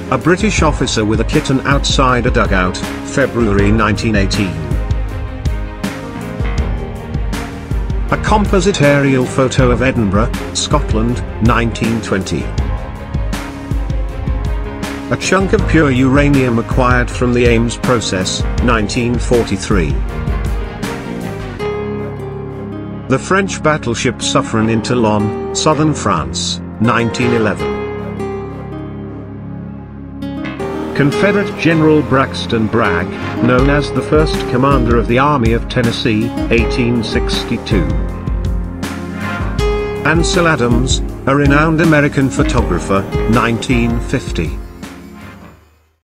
A British officer with a kitten outside a dugout, February 1918. A composite aerial photo of Edinburgh, Scotland, 1920. A chunk of pure uranium acquired from the Ames process, 1943. The French battleship Suffren in Toulon, southern France, 1911. Confederate General Braxton Bragg, known as the first commander of the Army of Tennessee, 1862. Ansel Adams, a renowned American photographer, 1950.